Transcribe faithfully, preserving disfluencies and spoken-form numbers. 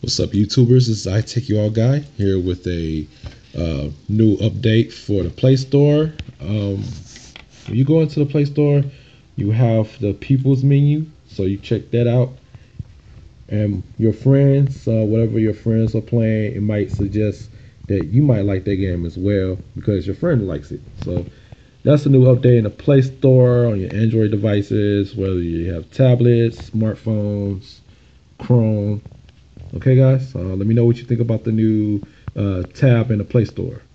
What's up, YouTubers? This is I Take You All Guy here with a uh, new update for the Play Store. Um, when you go into the Play Store, you have the People's menu, so you check that out. And your friends, uh, whatever your friends are playing, it might suggest that you might like that game as well because your friend likes it. So that's a new update in the Play Store on your Android devices, whether you have tablets, smartphones, Chrome. Okay, guys, uh, let me know what you think about the new uh, tab in the Play Store.